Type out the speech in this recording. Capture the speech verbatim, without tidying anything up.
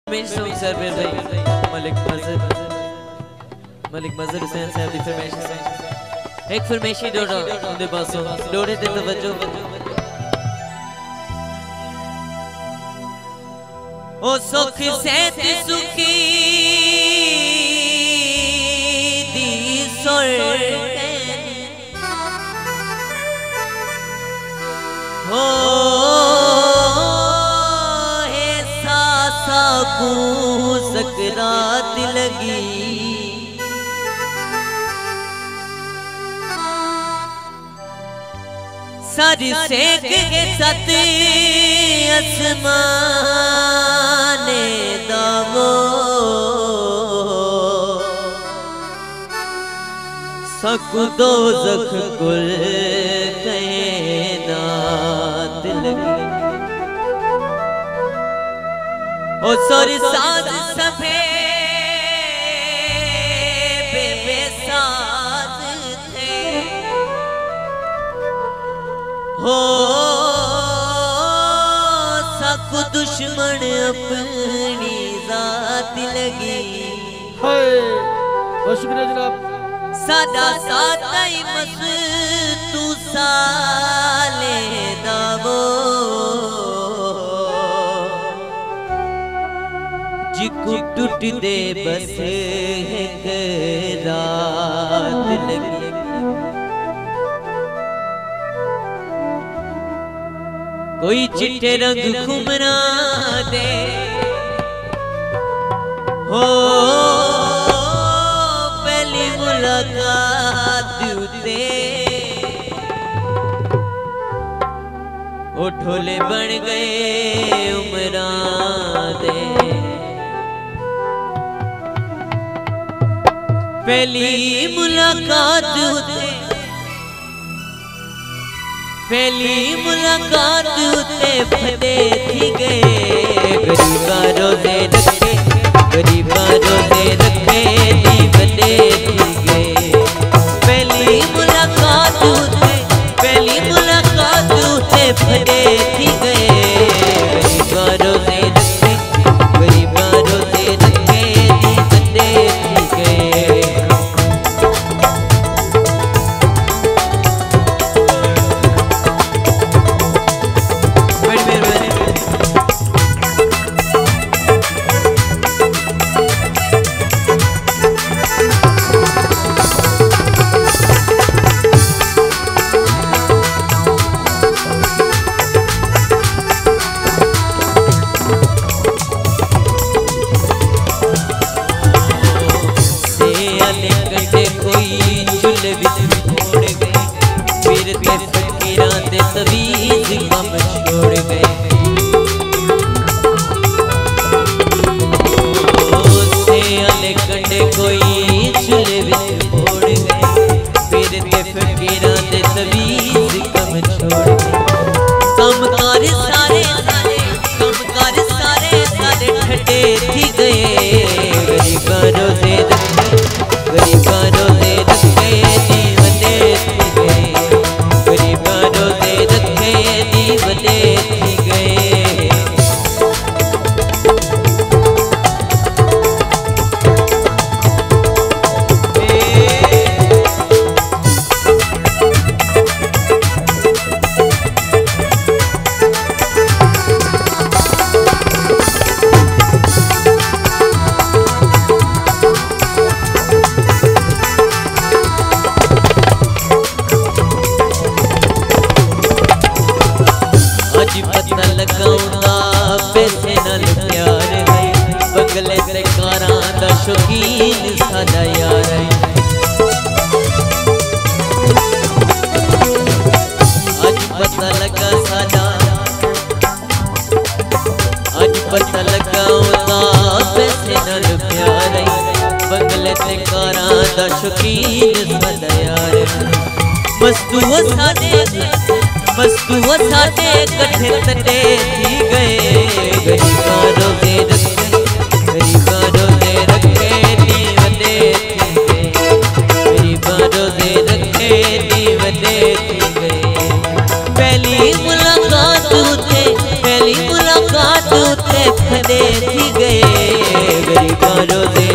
sir भाई मलिक मजहर मलिक मजहर हुसैन साहब की फरमाइश एक फरमाइशी डोड़ा उनके पासों डोड़े ते तवज्जो ओ सुख सेहत सुखी दी सुर हो सकरात लगी सर सेक के सत आसमाने दावो सकु दो जख कुल कैनात लगी ओ सोरी साज सभे बेसाज थे हो सकु दुश्मन अपनी जात लगी हाय बहुत शुक्रिया जनाब सादा सादा ही मस तू साले दावो जिकु टूट दे बस एक रात लगी कोई चिट्टे रंग घुमरा दे हो पहली मुलाकात उते ओ ढोले बन गए उमरा दे पहली मुलाकात उते पहली मुलाकात उते फते थी गए गरीबा रोजे रखे गरीबा रोजे रखे दी फते थी गए पहली मुलाकात उते पहली मुलाकात उते फते थी गए गरीबा रोजे रखे गरीबा रोजे रखे दी फते थी गए पहली मुलाकात उते पहली मुलाकात उते फदे थी गए करो दे